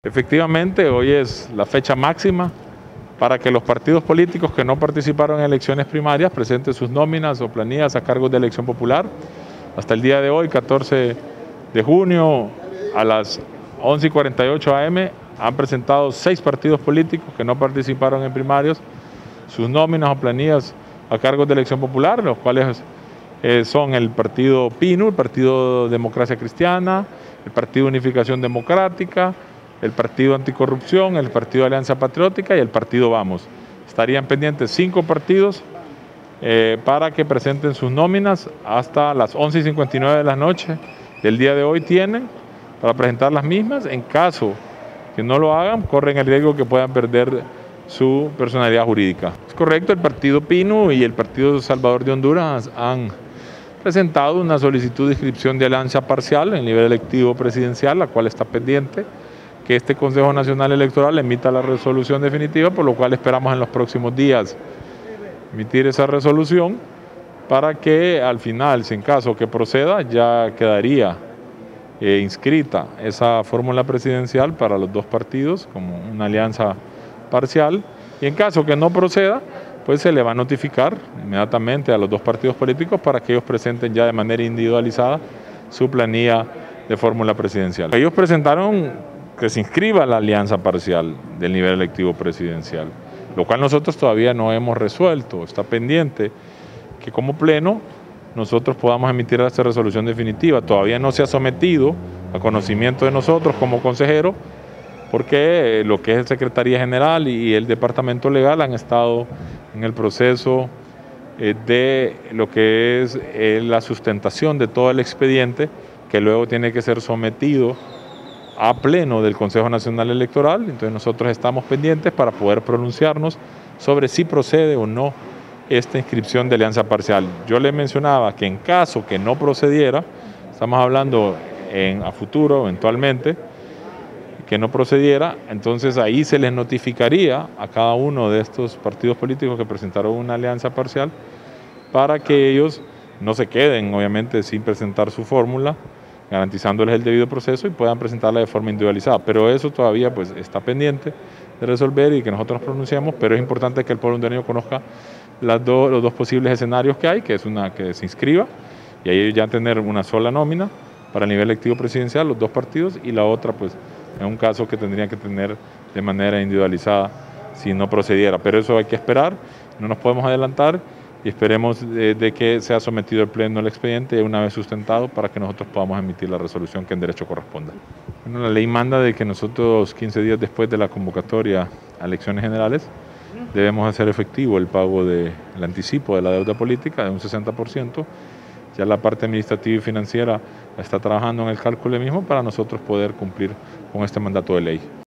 Efectivamente, hoy es la fecha máxima para que los partidos políticos que no participaron en elecciones primarias presenten sus nóminas o planillas a cargos de elección popular. Hasta el día de hoy, 14 de junio, a las 11:48 am, han presentado 6 partidos políticos que no participaron en primarios sus nóminas o planillas a cargos de elección popular, los cuales son el Partido PINU, el Partido Democracia Cristiana, el Partido Unificación Democrática, el Partido Anticorrupción, el Partido Alianza Patriótica y el Partido Vamos. Estarían pendientes 5 partidos para que presenten sus nóminas hasta las 11:59 de la noche del día de hoy tienen para presentar las mismas. En caso que no lo hagan, corren el riesgo que puedan perder su personalidad jurídica. Es correcto, el Partido PINU y el Partido Salvador de Honduras han presentado una solicitud de inscripción de alianza parcial en nivel electivo presidencial, la cual está pendiente que este Consejo Nacional Electoral emita la resolución definitiva, por lo cual esperamos en los próximos días emitir esa resolución para que al final, si en caso que proceda, ya quedaría inscrita esa fórmula presidencial para los dos partidos como una alianza parcial, y en caso que no proceda, pues se le va a notificar inmediatamente a los dos partidos políticos para que ellos presenten ya de manera individualizada su planilla de fórmula presidencial. Ellos presentaron que se inscriba la alianza parcial del nivel electivo presidencial, lo cual nosotros todavía no hemos resuelto. Está pendiente que como pleno nosotros podamos emitir esta resolución definitiva. Todavía no se ha sometido a conocimiento de nosotros como consejero, porque lo que es Secretaría General y el Departamento Legal han estado en el proceso de lo que es la sustentación de todo el expediente, que luego tiene que ser sometido a pleno del Consejo Nacional Electoral. Entonces nosotros estamos pendientes para poder pronunciarnos sobre si procede o no esta inscripción de alianza parcial. Yo le mencionaba que en caso que no procediera, estamos hablando a futuro eventualmente, que no procediera, entonces ahí se les notificaría a cada uno de estos partidos políticos que presentaron una alianza parcial para que ellos no se queden obviamente sin presentar su fórmula, garantizándoles el debido proceso y puedan presentarla de forma individualizada. Pero eso todavía pues está pendiente de resolver y que nosotros nos pronunciemos, pero es importante que el pueblo hondureño conozca los dos posibles escenarios que hay, que es una que se inscriba y ahí ya tener una sola nómina para el nivel electivo presidencial, los dos partidos, y la otra pues en un caso que tendrían que tener de manera individualizada si no procediera. Pero eso hay que esperar, no nos podemos adelantar, y esperemos de que sea sometido al pleno el expediente una vez sustentado para que nosotros podamos emitir la resolución que en derecho corresponda. Bueno, la ley manda de que nosotros 15 días después de la convocatoria a elecciones generales debemos hacer efectivo el pago del anticipo de la deuda política de un 60%. Ya la parte administrativa y financiera está trabajando en el cálculo mismo para nosotros poder cumplir con este mandato de ley.